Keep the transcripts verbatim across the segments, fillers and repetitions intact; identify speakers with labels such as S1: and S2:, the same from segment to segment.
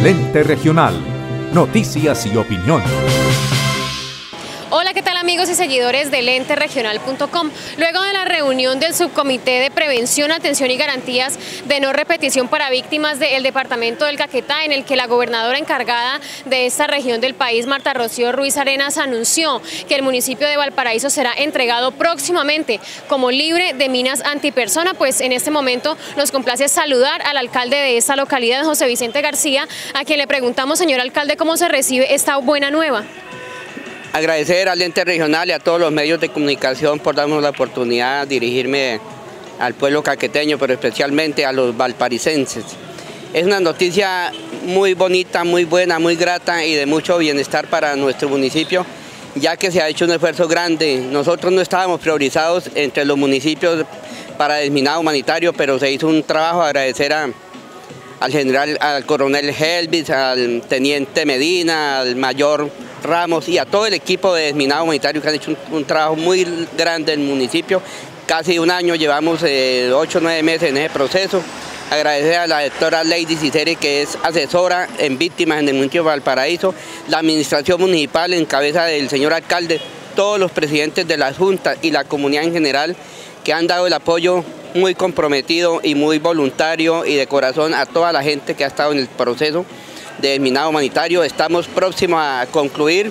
S1: Lente Regional. Noticias y opinión.
S2: Hola, ¿qué tal amigos y seguidores de lente regional punto com? Luego de la reunión del Subcomité de Prevención, Atención y Garantías de No Repetición para Víctimas del Departamento del Caquetá, en el que la gobernadora encargada de esta región del país, Marta Rocío Ruiz Arenas, anunció que el municipio de Valparaíso será entregado próximamente como libre de minas antipersona, pues en este momento nos complace saludar al alcalde de esta localidad, José Vicente García, a quien le preguntamos, señor alcalde, ¿cómo se recibe esta buena nueva?
S3: Agradecer al ente regional y a todos los medios de comunicación por darnos la oportunidad de dirigirme al pueblo caqueteño, pero especialmente a los valparicenses. Es una noticia muy bonita, muy buena, muy grata y de mucho bienestar para nuestro municipio, ya que se ha hecho un esfuerzo grande. Nosotros no estábamos priorizados entre los municipios para desminado humanitario, pero se hizo un trabajo. Agradecer a, al general, al coronel Helvis, al teniente Medina, al mayor Ramos y a todo el equipo de desminado humanitario que han hecho un, un trabajo muy grande en el municipio. Casi un año llevamos, eh, ocho o nueve meses en ese proceso. Agradecer a la doctora Lady Ciceri, que es asesora en víctimas en el municipio de Valparaíso, la administración municipal en cabeza del señor alcalde, todos los presidentes de la Junta y la comunidad en general, que han dado el apoyo muy comprometido y muy voluntario y de corazón a toda la gente que ha estado en el proceso de desminado humanitario. Estamos próximos a concluir,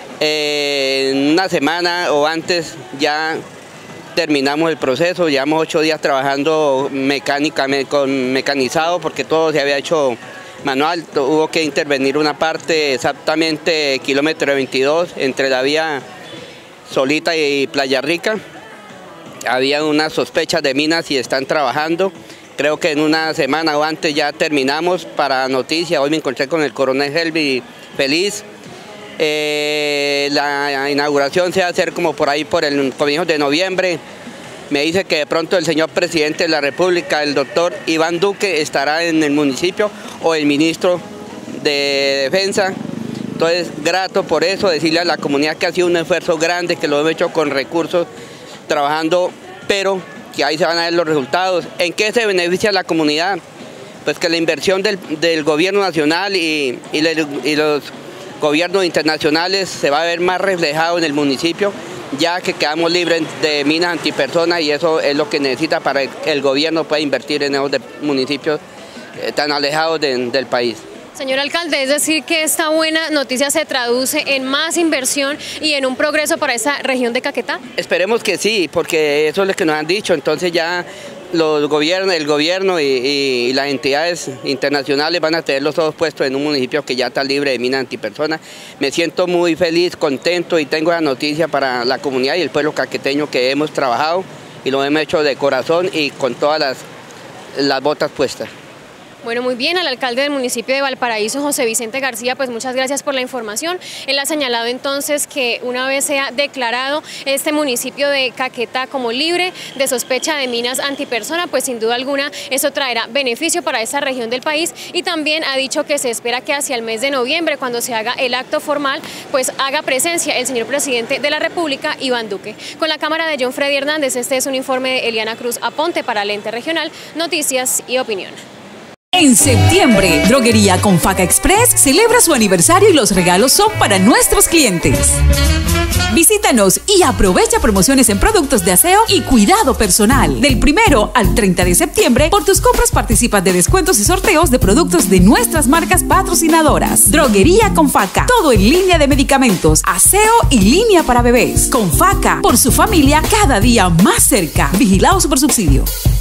S3: eh, en una semana o antes ya terminamos el proceso. Llevamos ocho días trabajando mecánicamente, con mecanizado, porque todo se había hecho manual. Hubo que intervenir una parte, exactamente kilómetro veintidós, entre la vía Solita y Playa Rica. Había unas sospechas de minas y están trabajando. Creo que en una semana o antes ya terminamos. Para noticia, hoy me encontré con el coronel Helvi feliz. Eh, la inauguración se va a hacer como por ahí por el comienzo de noviembre. Me dice que de pronto el señor presidente de la República, el doctor Iván Duque, estará en el municipio, o el ministro de Defensa. Entonces, grato por eso, decirle a la comunidad que ha sido un esfuerzo grande, que lo hemos hecho con recursos, trabajando, pero que ahí se van a ver los resultados. ¿En qué se beneficia la comunidad? Pues que la inversión del, del gobierno nacional y, y, le, y los gobiernos internacionales se va a ver más reflejado en el municipio, ya que quedamos libres de minas antipersonas, y eso es lo que necesita para que el gobierno pueda invertir en esos municipios eh, tan alejados de, del país.
S2: Señor alcalde, es decir que esta buena noticia se traduce en más inversión y en un progreso para esa región de Caquetá. Esperemos que sí, porque eso es lo que nos han dicho. Entonces ya los gobiernos, el gobierno y, y las entidades internacionales van a tener los ojos puestos en un municipio que ya está libre de minas antipersonas. Me siento muy feliz, contento, y tengo la noticia para la comunidad y el pueblo caqueteño que hemos trabajado y lo hemos hecho de corazón y con todas las, las botas puestas. Bueno, muy bien, al alcalde del municipio de Valparaíso, José Vicente García, pues muchas gracias por la información. Él ha señalado entonces que una vez sea declarado este municipio de Caquetá como libre de sospecha de minas antipersona, pues sin duda alguna eso traerá beneficio para esta región del país, y también ha dicho que se espera que hacia el mes de noviembre, cuando se haga el acto formal, pues haga presencia el señor presidente de la República, Iván Duque. Con la cámara de John Freddy Hernández, este es un informe de Eliana Cruz Aponte para Lente Regional, Noticias y Opinión.
S4: En septiembre, Droguería Confaca Express celebra su aniversario y los regalos son para nuestros clientes. Visítanos y aprovecha promociones en productos de aseo y cuidado personal. Del primero al treinta de septiembre, por tus compras participas de descuentos y sorteos de productos de nuestras marcas patrocinadoras. Droguería Confaca, todo en línea de medicamentos, aseo y línea para bebés. Confaca, por su familia cada día más cerca. Vigilado Supersubsidio.